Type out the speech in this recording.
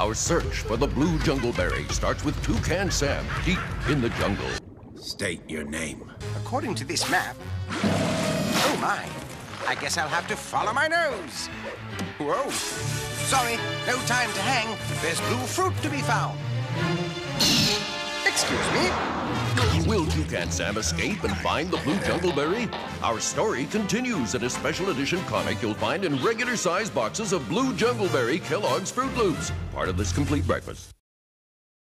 Our search for the blue jungleberry starts with Toucan Sam deep in the jungle. State your name. According to this map... Oh, my. I guess I'll have to follow my nose. Whoa. Sorry, no time to hang. There's blue fruit to be found. Excuse me? Will Toucan Sam escape and find the blue jungleberry? Our story continues in a special edition comic you'll find in regular-sized boxes of blue jungleberry Kellogg's Fruit Loops, part of this complete breakfast.